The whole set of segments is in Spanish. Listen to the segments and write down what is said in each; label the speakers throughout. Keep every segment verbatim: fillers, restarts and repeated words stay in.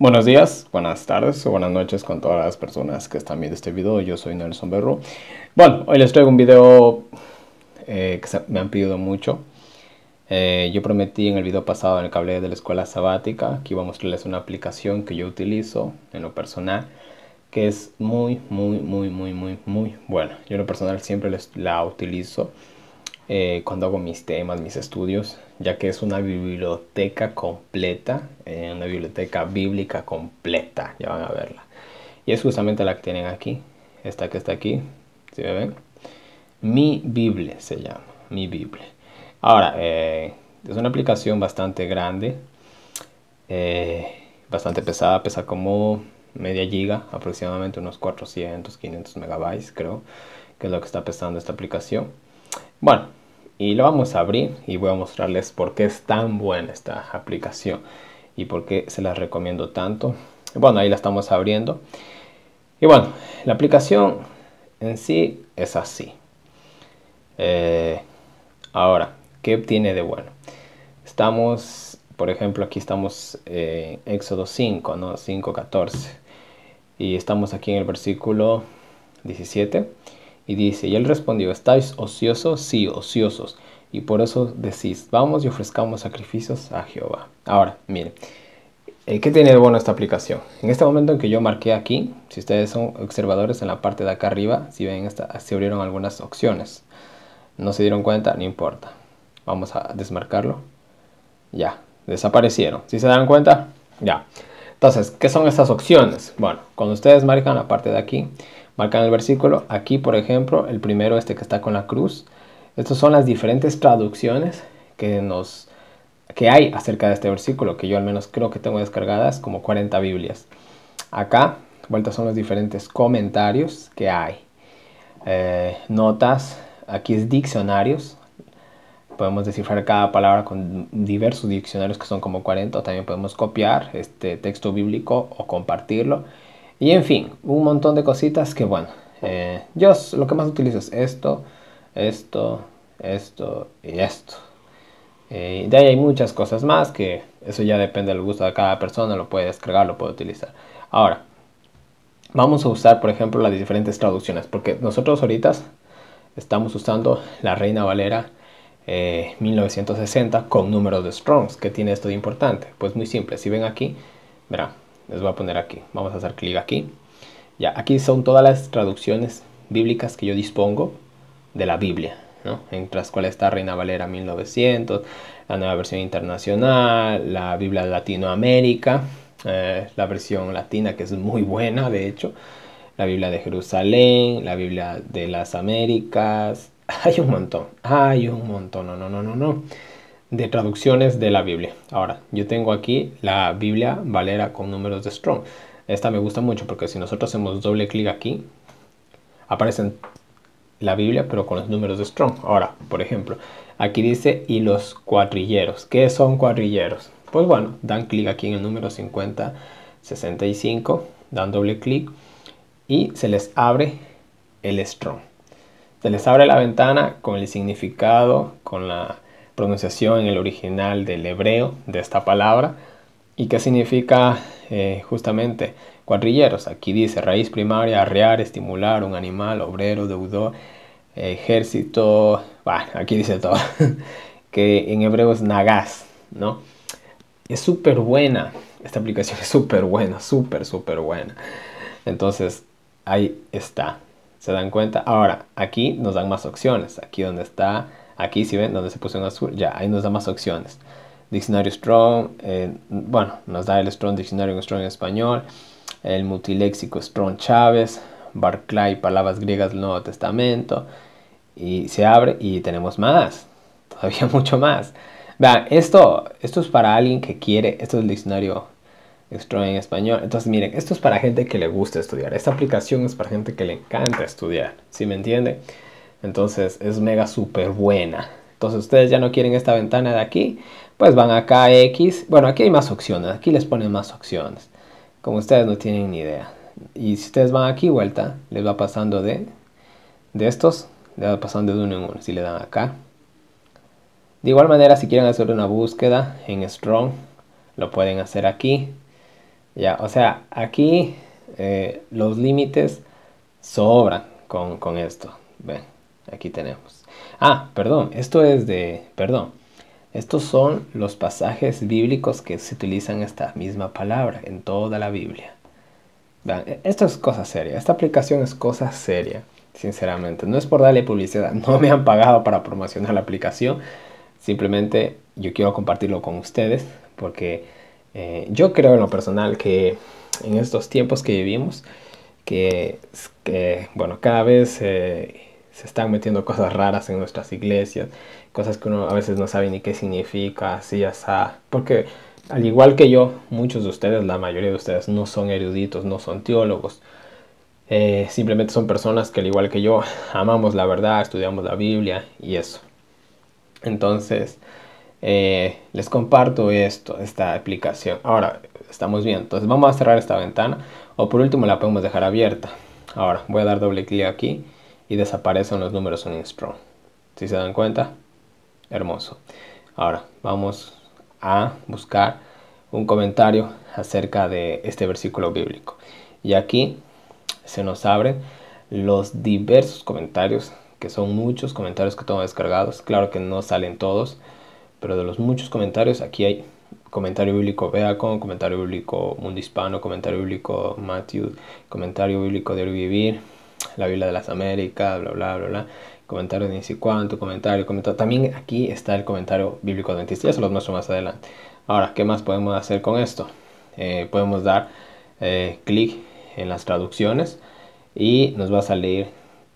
Speaker 1: Buenos días, buenas tardes o buenas noches con todas las personas que están viendo este video. Yo soy Nelson Berro. Bueno, hoy les traigo un video eh, que me han pedido mucho. Eh, yo prometí en el video pasado, en el que hablé de la escuela sabática, que iba a mostrarles una aplicación que yo utilizo en lo personal, que es muy, muy, muy, muy, muy, muy buena. Yo en lo personal siempre les, la utilizo eh, cuando hago mis temas, mis estudios, ya que es una biblioteca completa, eh, una biblioteca bíblica completa, ya van a verla. Y es justamente la que tienen aquí, esta que está aquí, ¿sí me ven? Mi Biblia se llama, Mi Biblia. Ahora, eh, es una aplicación bastante grande, eh, bastante pesada, pesa como media giga, aproximadamente unos cuatrocientos, quinientos megabytes creo, que es lo que está pesando esta aplicación. Bueno, y lo vamos a abrir y voy a mostrarles por qué es tan buena esta aplicación y por qué se las recomiendo tanto. Bueno, ahí la estamos abriendo. Y bueno, la aplicación en sí es así. Eh, ahora, ¿qué tiene de bueno? Estamos, por ejemplo, aquí estamos en eh, Éxodo cinco, ¿no? cinco catorce. Y estamos aquí en el versículo diecisiete. Y dice, y él respondió, ¿estáis ociosos? Sí, ociosos. Y por eso decís, vamos y ofrezcamos sacrificios a Jehová. Ahora, miren, ¿qué tiene de bueno esta aplicación? En este momento en que yo marqué aquí, si ustedes son observadores en la parte de acá arriba, si ven, esta, se abrieron algunas opciones. No se dieron cuenta, no importa. Vamos a desmarcarlo. Ya, desaparecieron. ¿Sí se dan cuenta? Ya. Entonces, ¿qué son estas opciones? Bueno, cuando ustedes marcan la parte de aquí, marcan el versículo. Aquí, por ejemplo, el primero, este que está con la cruz. Estas son las diferentes traducciones que, nos, que hay acerca de este versículo, que yo al menos creo que tengo descargadas como cuarenta Biblias. Acá, vueltas son los diferentes comentarios que hay. Eh, notas, aquí es diccionarios. Podemos descifrar cada palabra con diversos diccionarios que son como cuarenta. O también podemos copiar este texto bíblico o compartirlo. Y en fin, un montón de cositas que bueno. Eh, yo lo que más utilizo es esto, esto, esto y esto. Eh, de ahí hay muchas cosas más que eso ya depende del gusto de cada persona. Lo puede descargar, lo puede utilizar. Ahora, vamos a usar por ejemplo las diferentes traducciones. Porque nosotros ahorita estamos usando la Reina Valera Eh, mil novecientos sesenta con números de Strongs. ¿Qué tiene esto de importante? Pues muy simple, si ven aquí, verán, les voy a poner aquí, vamos a hacer clic aquí. Ya, aquí son todas las traducciones bíblicas que yo dispongo de la Biblia, ¿no? Entre las cuales está Reina Valera mil novecientos, la nueva versión internacional, la Biblia de Latinoamérica, eh, la versión latina que es muy buena de hecho, la Biblia de Jerusalén, la Biblia de las Américas. Hay un montón, hay un montón, no, no, no, no, no, de traducciones de la Biblia. Ahora, yo tengo aquí la Biblia Valera con números de Strong. Esta me gusta mucho porque si nosotros hacemos doble clic aquí, aparecen la Biblia pero con los números de Strong. Ahora, por ejemplo, aquí dice y los cuadrilleros. ¿Qué son cuadrilleros? Pues bueno, dan clic aquí en el número cincuenta sesenta y cinco, dan doble clic y se les abre el Strong. Se les abre la ventana con el significado, con la pronunciación en el original del hebreo de esta palabra. ¿Y qué significa eh, justamente cuadrilleros? Aquí dice raíz primaria, arrear, estimular, un animal, obrero, deudor, ejército. Bueno, aquí dice todo. Que en hebreo es nagas, ¿no? Es súper buena. Esta aplicación es súper buena, súper, súper buena. Entonces, ahí está. ¿Se dan cuenta? Ahora, aquí nos dan más opciones. Aquí donde está, aquí si ven, donde se puso en azul, ya, ahí nos da más opciones. Diccionario Strong, eh, bueno, nos da el Strong Diccionario Strong en español, el multiléxico Strong Chávez, Barclay, palabras griegas del Nuevo Testamento, y se abre y tenemos más, todavía mucho más. Vean, esto, esto es para alguien que quiere, esto es el diccionario Strong en español. Entonces miren, esto es para gente que le gusta estudiar. Esta aplicación es para gente que le encanta estudiar, ¿sí me entiende? Entonces es mega súper buena. Entonces ustedes ya no quieren esta ventana de aquí, pues van acá a X. Bueno, aquí hay más opciones, aquí les ponen más opciones, como ustedes no tienen ni idea. Y si ustedes van aquí vuelta, les va pasando de, de estos, les va pasando de uno en uno. Si le dan acá, de igual manera si quieren hacer una búsqueda en Strong, lo pueden hacer aquí. Ya, o sea, aquí eh, los límites sobran con, con esto. Ven, aquí tenemos. Ah, perdón, esto es de... Perdón. Estos son los pasajes bíblicos que se utilizan esta misma palabra en toda la Biblia. Vean, esto es cosa seria. Esta aplicación es cosa seria, sinceramente. No es por darle publicidad. No me han pagado para promocionar la aplicación. Simplemente yo quiero compartirlo con ustedes porque eh, yo creo en lo personal que en estos tiempos que vivimos, que, que bueno, cada vez eh, se están metiendo cosas raras en nuestras iglesias, cosas que uno a veces no sabe ni qué significa, así, así, porque al igual que yo, muchos de ustedes, la mayoría de ustedes no son eruditos, no son teólogos, eh, simplemente son personas que al igual que yo amamos la verdad, estudiamos la Biblia y eso. Entonces, eh, les comparto esto, esta aplicación. Ahora, estamos bien. Entonces vamos a cerrar esta ventana. O por último la podemos dejar abierta. Ahora, voy a dar doble clic aquí y desaparecen los números en Strong. ¿Sí se dan cuenta? Hermoso. Ahora, vamos a buscar un comentario acerca de este versículo bíblico. Y aquí se nos abren los diversos comentarios, que son muchos comentarios que tengo descargados. Claro que no salen todos, pero de los muchos comentarios, aquí hay comentario bíblico Beacon, comentario bíblico Mundo Hispano, comentario bíblico Matthew, comentario bíblico de Vivir, la Biblia de las Américas, bla bla bla bla, comentario de ni si cuánto, comentario, comentario. También aquí está el comentario bíblico adventista, ya se los muestro más adelante. Ahora, ¿qué más podemos hacer con esto? Eh, podemos dar eh, clic en las traducciones y nos va a salir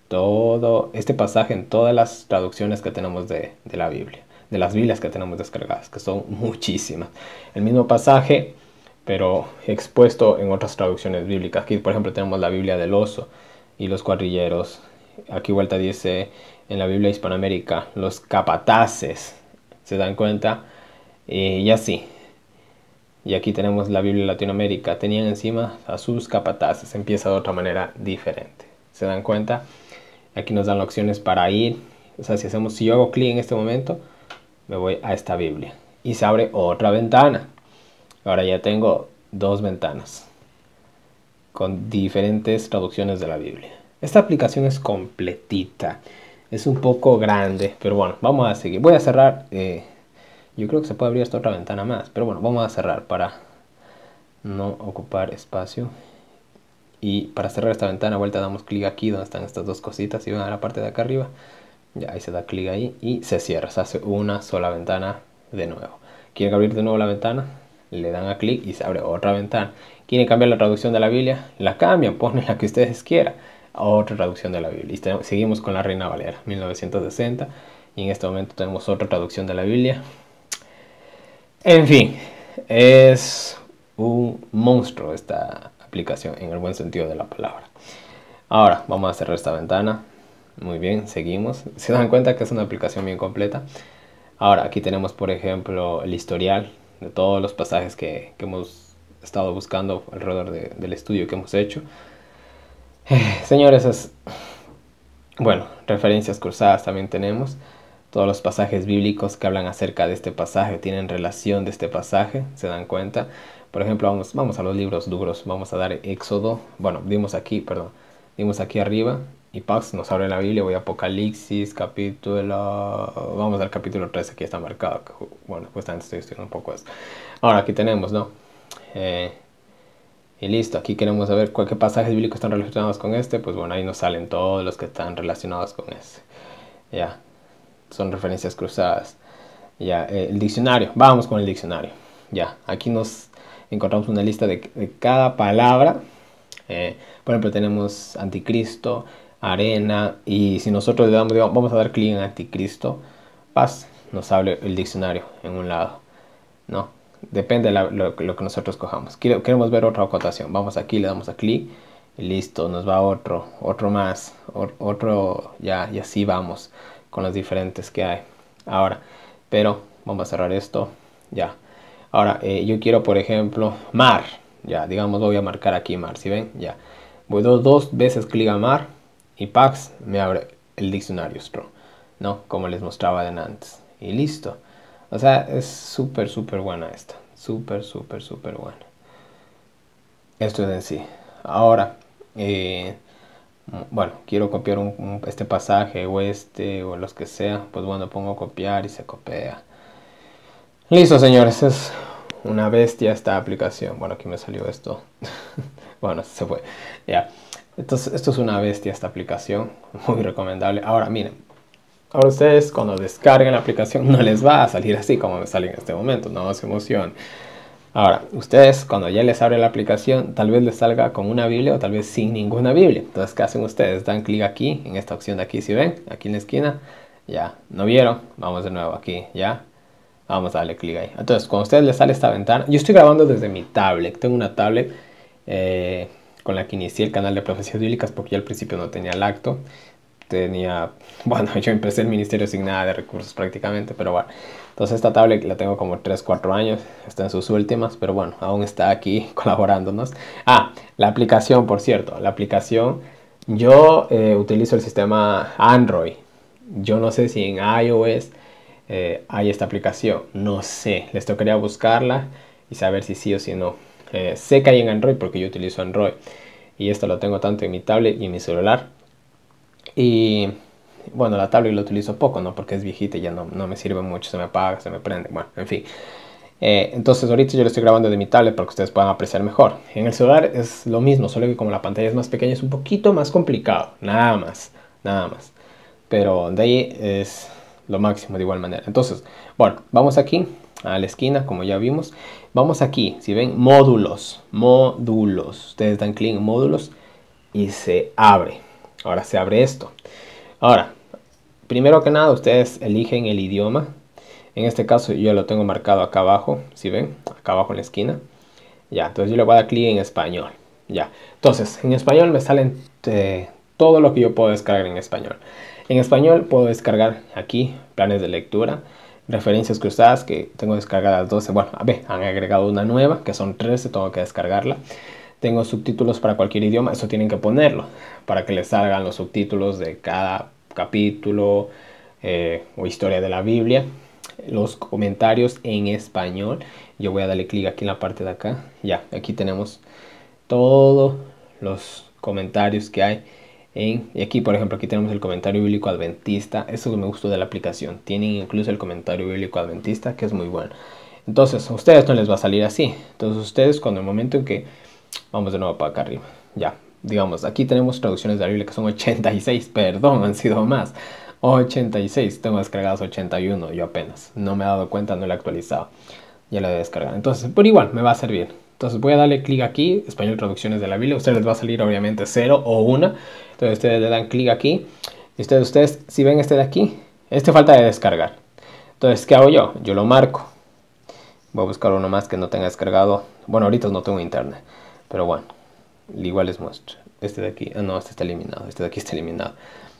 Speaker 1: todo este pasaje en todas las traducciones que tenemos de, de la Biblia, de las Biblias que tenemos descargadas, que son muchísimas. El mismo pasaje, pero expuesto en otras traducciones bíblicas. Aquí, por ejemplo, tenemos la Biblia del oso y los cuadrilleros. Aquí vuelta dice en la Biblia Hispanoamérica, los capataces. ¿Se dan cuenta? Eh, y así. Y aquí tenemos la Biblia Latinoamérica. Tenían encima a sus capataces. Empieza de otra manera diferente. ¿Se dan cuenta? Aquí nos dan opciones para ir. O sea, si hacemos, si yo hago clic en este momento, me voy a esta Biblia. Y se abre otra ventana. Ahora ya tengo dos ventanas con diferentes traducciones de la Biblia. Esta aplicación es completita. Es un poco grande, pero bueno, vamos a seguir. Voy a cerrar. Eh, yo creo que se puede abrir esta otra ventana más, pero bueno, vamos a cerrar para no ocupar espacio. Y para cerrar esta ventana, vuelta damos clic aquí donde están estas dos cositas y van a la parte de acá arriba. Ya ahí se da clic ahí y se cierra, se hace una sola ventana de nuevo. ¿Quieren abrir de nuevo la ventana? Le dan a clic y se abre otra ventana. ¿Quieren cambiar la traducción de la Biblia? La cambian, ponen la que ustedes quieran. Otra traducción de la Biblia. Y tenemos, seguimos con la Reina Valera, mil novecientos sesenta. Y en este momento tenemos otra traducción de la Biblia. En fin, es un monstruo esta aplicación en el buen sentido de la palabra. Ahora vamos a cerrar esta ventana. Muy bien, seguimos. Se dan cuenta que es una aplicación bien completa. Ahora aquí tenemos, por ejemplo, el historial de todos los pasajes que, que hemos estado buscando alrededor de, del estudio que hemos hecho. Eh, señores, es, bueno, referencias cruzadas también tenemos. Todos los pasajes bíblicos que hablan acerca de este pasaje tienen relación de este pasaje, se dan cuenta. Por ejemplo, vamos, vamos a los libros duros. Vamos a dar Éxodo. Bueno, dimos aquí, perdón. Dimos aquí arriba y Pax nos abre la Biblia. Voy a Apocalipsis, capítulo... Vamos al capítulo trece, aquí está marcado. Bueno, justamente estoy estudiando un poco esto. Ahora, aquí tenemos, ¿no? Eh, y listo, aquí queremos saber qué pasajes bíblicos están relacionados con este. Pues bueno, ahí nos salen todos los que están relacionados con este. Ya, son referencias cruzadas. Ya, eh, el diccionario. Vamos con el diccionario. Ya, aquí nos encontramos una lista de, de cada palabra. Eh, por ejemplo, tenemos anticristo, arena, y si nosotros le damos, digamos, vamos a dar clic en anticristo, paz, nos abre el diccionario en un lado, ¿no? Depende de la, lo, lo que nosotros cojamos. Queremos ver otra acotación. Vamos aquí, le damos a clic y listo, nos va otro, otro más, otro, ya, y así vamos con los diferentes que hay. Ahora, pero vamos a cerrar esto, ya. Ahora, eh, yo quiero, por ejemplo, mar. Ya, digamos, voy a marcar aquí mar, ¿sí ven? Ya. Voy dos, dos veces clic a mar y Pax me abre el diccionario Strong, ¿no? Como les mostraba de antes. Y listo. O sea, es súper, súper buena esta. Súper, súper, súper buena. esto es en sí. Ahora, eh, bueno, quiero copiar un, un, este pasaje o este o los que sea, pues bueno, pongo copiar y se copia. Listo, señores, es una bestia esta aplicación. Bueno, aquí me salió esto. Bueno, se fue. Ya. Entonces, esto es una bestia esta aplicación, muy recomendable. Ahora, miren, ahora ustedes cuando descarguen la aplicación no les va a salir así como me sale en este momento, no se emocionen. Ahora, ustedes cuando ya les abre la aplicación, tal vez les salga con una Biblia o tal vez sin ninguna Biblia. Entonces, ¿qué hacen ustedes? Dan clic aquí, en esta opción de aquí, si ven, aquí en la esquina. Ya, ¿no vieron? Vamos de nuevo aquí, ya. Vamos a darle clic ahí. Entonces, cuando a ustedes les sale esta ventana, yo estoy grabando desde mi tablet. Tengo una tablet eh, con la que inicié el canal de Profecías Bíblicas porque yo al principio no tenía lacto. Tenía, bueno, yo empecé el ministerio sin nada de recursos prácticamente, pero bueno. Entonces esta tablet la tengo como tres, cuatro años, está en sus últimas, pero bueno, aún está aquí colaborándonos. Ah, la aplicación, por cierto, la aplicación, yo eh, utilizo el sistema Android. Yo no sé si en iOS eh, hay esta aplicación, no sé, les tocaría buscarla y saber si sí o si no. Eh, sé que hay en Android porque yo utilizo Android y esto lo tengo tanto en mi tablet y en mi celular. Y bueno, la tablet lo utilizo poco, ¿no? Porque es viejita y ya no, no me sirve mucho, se me apaga, se me prende, bueno, en fin. Eh, entonces ahorita yo lo estoy grabando de mi tablet para que ustedes puedan apreciar mejor. En el celular es lo mismo, solo que como la pantalla es más pequeña es un poquito más complicado, nada más, nada más. Pero de ahí es lo máximo de igual manera. Entonces, bueno, vamos aquí a la esquina, como ya vimos. Vamos aquí, si ven, módulos, módulos. Ustedes dan clic en módulos y se abre. Ahora se abre esto. Ahora, primero que nada, ustedes eligen el idioma. En este caso yo lo tengo marcado acá abajo, si ven, acá abajo en la esquina. Ya, entonces yo le voy a dar clic en español. Ya, entonces en español me salen eh, todo lo que yo puedo descargar en español. En español puedo descargar aquí planes de lectura, referencias cruzadas que tengo descargadas doce. Bueno, a ver, han agregado una nueva que son trece, tengo que descargarla. Tengo subtítulos para cualquier idioma, eso tienen que ponerlo para que les salgan los subtítulos de cada capítulo eh, o historia de la Biblia. Los comentarios en español, yo voy a darle clic aquí en la parte de acá. Ya, aquí tenemos todos los comentarios que hay en, y aquí por ejemplo aquí tenemos el comentario bíblico adventista. Eso que me gustó de la aplicación, tienen incluso el comentario bíblico adventista, que es muy bueno. Entonces a ustedes no les va a salir así. Entonces ustedes, cuando el momento en que vamos de nuevo para acá arriba, ya, digamos, aquí tenemos traducciones de la Biblia que son ochenta y seis, perdón, han sido más, ochenta y seis, tengo descargadas ochenta y uno, yo apenas, no me he dado cuenta, no lo he actualizado, ya lo he descargado, entonces, por igual, me va a servir. Entonces voy a darle clic aquí, español traducciones de la Biblia, a ustedes les va a salir obviamente cero o una, entonces ustedes le dan clic aquí, y ustedes, ustedes, si ven este de aquí, este falta de descargar, entonces, ¿qué hago yo? Yo lo marco, voy a buscar uno más que no tenga descargado, bueno, ahorita no tengo internet, pero bueno, igual les muestro. Este de aquí, ah, no, este está eliminado. Este de aquí está eliminado.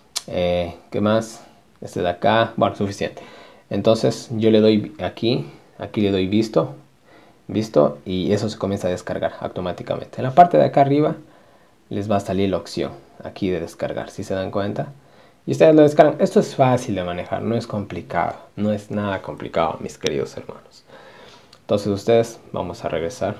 Speaker 1: Eh, ¿Qué más? Este de acá, bueno, suficiente. Entonces yo le doy aquí, aquí le doy visto, visto, y eso se comienza a descargar automáticamente. En la parte de acá arriba les va a salir la opción aquí de descargar, si se dan cuenta. Y ustedes lo descargan. Esto es fácil de manejar, no es complicado, no es nada complicado, mis queridos hermanos. Entonces ustedes, vamos a regresar.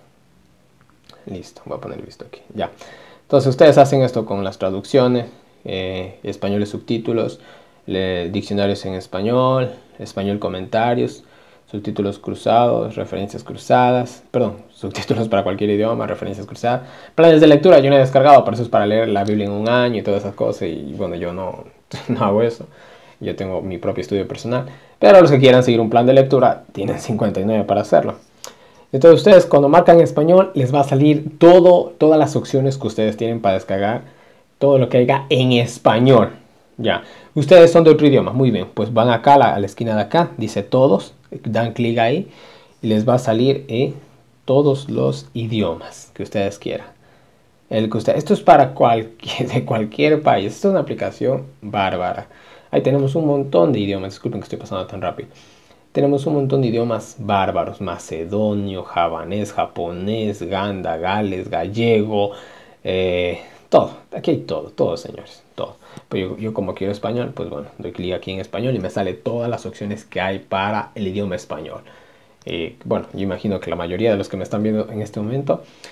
Speaker 1: Listo, voy a poner visto aquí, ya. Entonces ustedes hacen esto con las traducciones, eh, españoles subtítulos, le, diccionarios en español, español comentarios, subtítulos cruzados, referencias cruzadas, perdón, subtítulos para cualquier idioma, referencias cruzadas, planes de lectura, yo no he descargado, por eso es para leer la Biblia en un año y todas esas cosas, y bueno, yo no, no hago eso, yo tengo mi propio estudio personal, pero los que quieran seguir un plan de lectura, tienen cincuenta y nueve para hacerlo. Entonces ustedes cuando marcan español les va a salir todo, todas las opciones que ustedes tienen para descargar, todo lo que haya en español. Ya, ustedes son de otro idioma, muy bien, pues van acá a la, a la esquina de acá, dice todos, dan clic ahí y les va a salir eh, todos los idiomas que ustedes quieran. El que usted, esto es para cualquier, de cualquier país, esto es una aplicación bárbara. Ahí tenemos un montón de idiomas, disculpen que estoy pasando tan rápido. Tenemos un montón de idiomas bárbaros, macedonio, javanés, japonés, ganda, gales, gallego, eh, todo, aquí hay todo, todo señores, todo. Pero yo, yo como quiero español, pues bueno, doy clic aquí en español y me sale todas las opciones que hay para el idioma español. Eh, bueno, yo imagino que la mayoría de los que me están viendo en este momento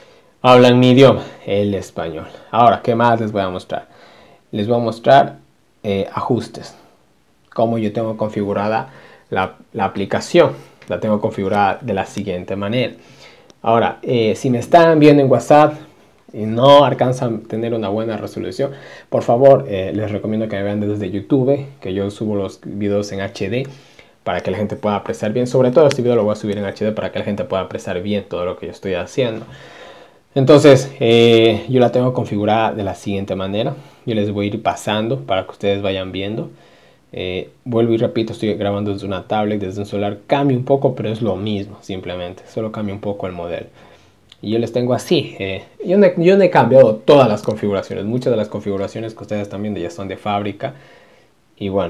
Speaker 1: hablan mi idioma, el español. Ahora, ¿qué más les voy a mostrar? Les voy a mostrar eh, ajustes. Cómo yo tengo configurada la, la aplicación. La tengo configurada de la siguiente manera. Ahora, eh, si me están viendo en WhatsApp y no alcanzan a tener una buena resolución, por favor, eh, les recomiendo que me vean desde YouTube, que yo subo los videos en H D para que la gente pueda apreciar bien. Sobre todo este video lo voy a subir en H D para que la gente pueda apreciar bien todo lo que yo estoy haciendo. Entonces, eh, yo la tengo configurada de la siguiente manera. Yo les voy a ir pasando para que ustedes vayan viendo. Eh, vuelvo y repito, estoy grabando desde una tablet, desde un celular. Cambia un poco, pero es lo mismo, simplemente. Solo cambia un poco el modelo. Y yo les tengo así. Eh, yo, no, yo no he cambiado todas las configuraciones. Muchas de las configuraciones que ustedes están viendo ya son de fábrica. Y bueno.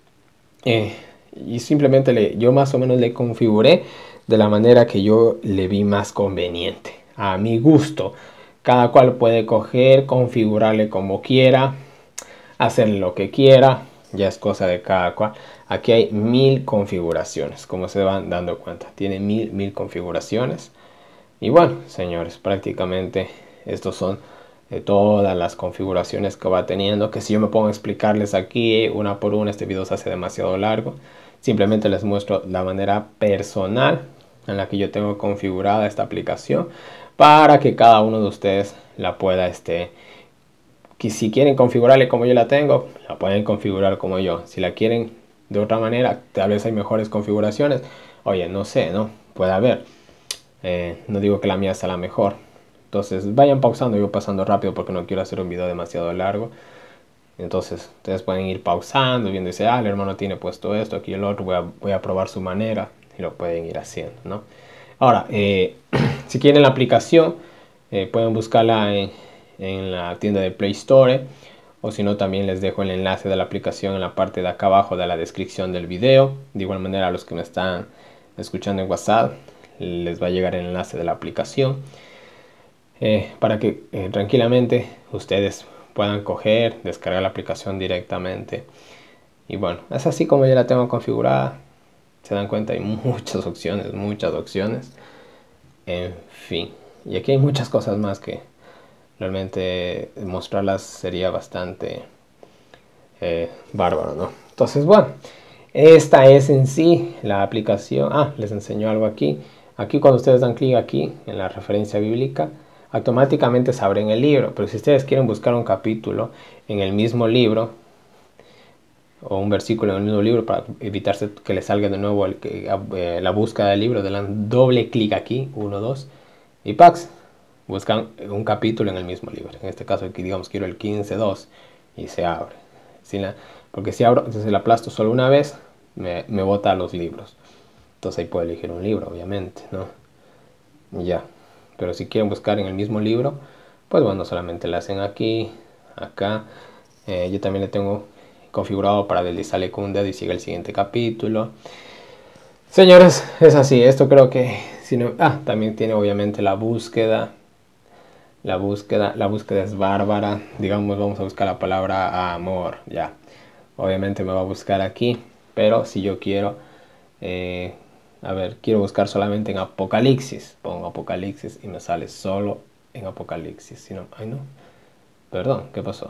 Speaker 1: Eh, y simplemente le, yo más o menos le configuré de la manera que yo le vi más conveniente. A mi gusto. Cada cual puede coger, configurarle como quiera. Hacer lo que quiera. Ya es cosa de cada cual. Aquí hay mil configuraciones, como se van dando cuenta. Tiene mil, mil configuraciones. Y bueno, señores, prácticamente estos son eh, todas las configuraciones que va teniendo. Que si yo me pongo a explicarles aquí una por una, este video se hace demasiado largo. Simplemente les muestro la manera personal en la que yo tengo configurada esta aplicación. Para que cada uno de ustedes la pueda este, que si quieren configurarle como yo la tengo, la pueden configurar como yo. Si la quieren de otra manera, tal vez hay mejores configuraciones. Oye, no sé, ¿no? Puede haber. Eh, no digo que la mía sea la mejor. Entonces vayan pausando, yo pasando rápido porque no quiero hacer un video demasiado largo. Entonces ustedes pueden ir pausando, viendo y dice, ah, el hermano tiene puesto esto, aquí el otro, voy a, voy a probar su manera. Y lo pueden ir haciendo, ¿no? Ahora, eh, si quieren la aplicación, eh, pueden buscarla en... en la tienda de Play Store, o si no también les dejo el enlace de la aplicación en la parte de acá abajo de la descripción del video. De igual manera a los que me están escuchando en WhatsApp les va a llegar el enlace de la aplicación eh, para que eh, tranquilamente ustedes puedan coger, descargar la aplicación directamente. Y bueno, es así como yo la tengo configurada. Se dan cuenta, hay muchas opciones, muchas opciones. En fin, y aquí hay muchas cosas más que realmente mostrarlas sería bastante eh, bárbaro, ¿no? Entonces, bueno, esta es en sí la aplicación. Ah, les enseño algo aquí. Aquí cuando ustedes dan clic aquí en la referencia bíblica, automáticamente se abre en el libro. Pero si ustedes quieren buscar un capítulo en el mismo libro, o un versículo en el mismo libro, para evitarse que les salga de nuevo el, eh, la búsqueda del libro, le dan doble clic aquí, uno, dos, y ¡pax! Buscan un capítulo en el mismo libro. En este caso aquí digamos quiero el quince dos y se abre. ¿Sí? Porque si abro, entonces la aplasto solo una vez, me, me bota a los libros. Entonces ahí puedo elegir un libro, obviamente, ¿no? Y ya. Pero si quieren buscar en el mismo libro, pues bueno, solamente la hacen aquí, acá. Eh, yo también le tengo configurado para deslizarle con un dedo y sigue el siguiente capítulo. Señores, es así. Esto creo que... Si no, ah, también tiene obviamente la búsqueda. La búsqueda, la búsqueda es bárbara. Digamos, vamos a buscar la palabra amor. Ya. Obviamente me va a buscar aquí. Pero si yo quiero... Eh, a ver, quiero buscar solamente en Apocalipsis. Pongo Apocalipsis y me sale solo en Apocalipsis. Si no, ay no. Perdón, ¿qué pasó?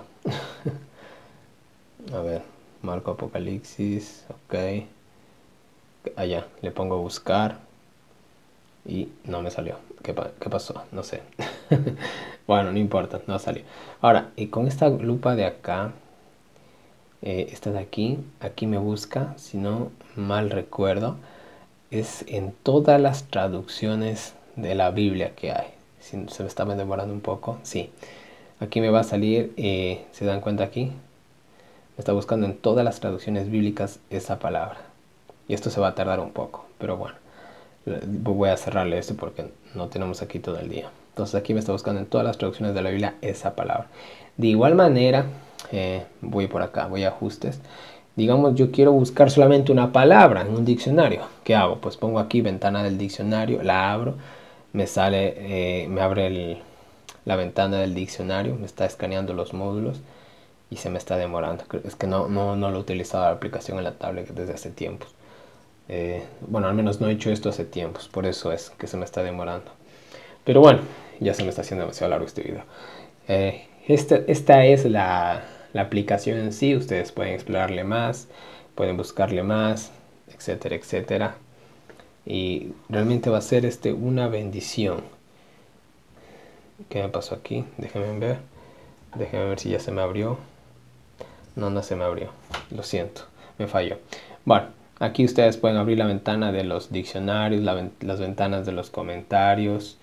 Speaker 1: A ver, marco Apocalipsis. Ok. Allá, le pongo buscar. Y no me salió. ¿Qué, pa qué pasó? No sé. Bueno, no importa, no salió. Ahora, y con esta lupa de acá, eh, esta de aquí, aquí me busca, si no mal recuerdo, es en todas las traducciones de la Biblia que hay. Si se me estaba demorando un poco, sí. Aquí me va a salir, eh, ¿se dan cuenta aquí? Me está buscando en todas las traducciones bíblicas esa palabra. Y esto se va a tardar un poco, pero bueno. Voy a cerrarle esto porque no tenemos aquí todo el día. Entonces aquí me está buscando en todas las traducciones de la Biblia esa palabra. De igual manera, eh, voy por acá, voy a ajustes. Digamos, yo quiero buscar solamente una palabra en un diccionario. ¿Qué hago? Pues pongo aquí ventana del diccionario, la abro, me sale, eh, me abre el, la ventana del diccionario, me está escaneando los módulos y se me está demorando. Es que no, no, no lo he utilizado la aplicación en la tablet desde hace tiempos. Eh, bueno, al menos no he hecho esto hace tiempos, por eso es que se me está demorando. Pero bueno, ya se me está haciendo demasiado largo este video. Eh, esta, esta es la, la aplicación en sí. Ustedes pueden explorarle más, pueden buscarle más, etcétera, etcétera. Y realmente va a ser este, una bendición. ¿Qué me pasó aquí? Déjenme ver. Déjenme ver si ya se me abrió. No, no se me abrió. Lo siento, me falló. Bueno, aquí ustedes pueden abrir la ventana de los diccionarios, la, las ventanas de los comentarios.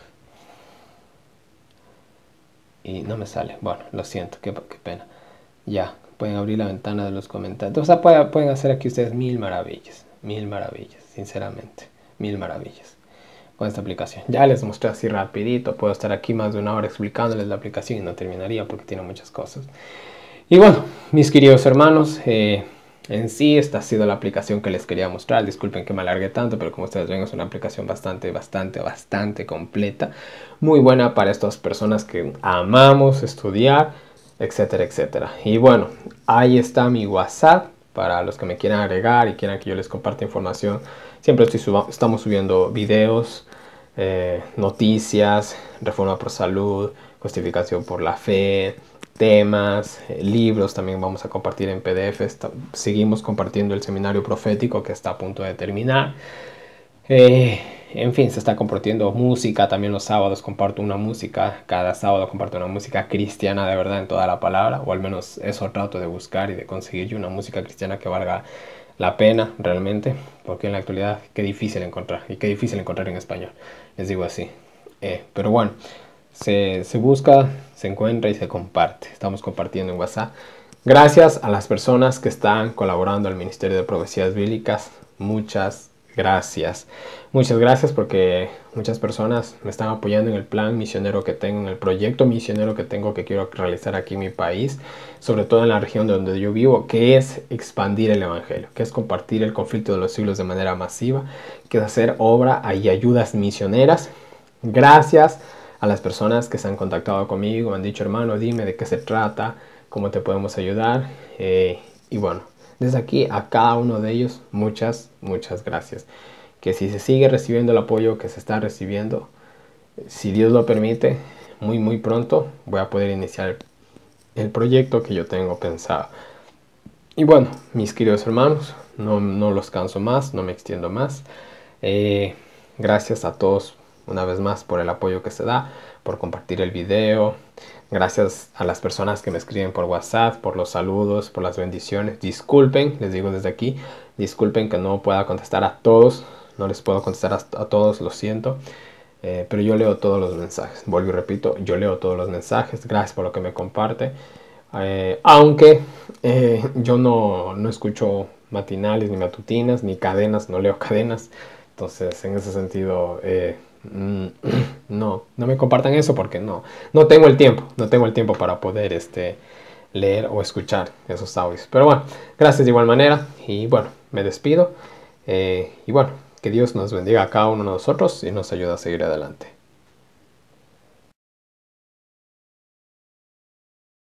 Speaker 1: Y no me sale. Bueno, lo siento, qué, qué pena. Ya, pueden abrir la ventana de los comentarios. O sea, pueden, pueden hacer aquí ustedes mil maravillas. Mil maravillas, sinceramente. Mil maravillas con esta aplicación. Ya les mostré así rapidito. Puedo estar aquí más de una hora explicándoles la aplicación y no terminaría porque tiene muchas cosas. Y bueno, mis queridos hermanos, eh, en sí esta ha sido la aplicación que les quería mostrar. Disculpen que me alargue tanto, pero como ustedes ven es una aplicación bastante, bastante, bastante completa. Muy buena para estas personas que amamos estudiar, etcétera, etcétera. Y bueno, ahí está mi WhatsApp para los que me quieran agregar y quieran que yo les comparta información. Siempre estoy suba, estamos subiendo videos, eh, noticias, reforma por salud, justificación por la fe, temas, eh, libros también vamos a compartir en P D F. Está, seguimos compartiendo el seminario profético que está a punto de terminar. Eh, en fin, se está compartiendo música. También los sábados comparto una música. Cada sábado comparto una música cristiana de verdad en toda la palabra. O al menos eso trato de buscar y de conseguir yo una música cristiana que valga la pena realmente. Porque en la actualidad qué difícil encontrar. Y qué difícil encontrar en español. Les digo así. Eh, pero bueno. Se, se busca, se encuentra y se comparte. Estamos compartiendo en WhatsApp. Gracias a las personas que están colaborando al Ministerio de Profecías Bíblicas. Muchas gracias. Muchas gracias porque muchas personas me están apoyando en el plan misionero que tengo, en el proyecto misionero que tengo que quiero realizar aquí en mi país, sobre todo en la región de donde yo vivo, que es expandir el evangelio, que es compartir el conflicto de los siglos de manera masiva, que es hacer obra y ayudas misioneras. Gracias a las personas que se han contactado conmigo, me han dicho, hermano, dime de qué se trata, cómo te podemos ayudar. Eh, y bueno, desde aquí a cada uno de ellos, muchas, muchas gracias. Que si se sigue recibiendo el apoyo que se está recibiendo, si Dios lo permite, muy, muy pronto voy a poder iniciar el proyecto que yo tengo pensado. Y bueno, mis queridos hermanos, no, no los canso más, no me extiendo más. Eh, gracias a todos una vez más por el apoyo que se da, por compartir el video. Gracias a las personas que me escriben por WhatsApp, por los saludos, por las bendiciones. Disculpen, les digo desde aquí, disculpen que no pueda contestar a todos. No les puedo contestar a, a todos, lo siento. Eh, pero yo leo todos los mensajes. Vuelvo y repito, yo leo todos los mensajes. Gracias por lo que me comparte. Eh, aunque eh, yo no, no escucho matinales, ni matutinas, ni cadenas, no leo cadenas. Entonces, en ese sentido... Eh, no, no me compartan eso porque no, no tengo el tiempo, no tengo el tiempo para poder este, leer o escuchar esos audios. Pero bueno, gracias de igual manera y bueno, me despido eh, y bueno, que Dios nos bendiga a cada uno de nosotros y nos ayude a seguir adelante.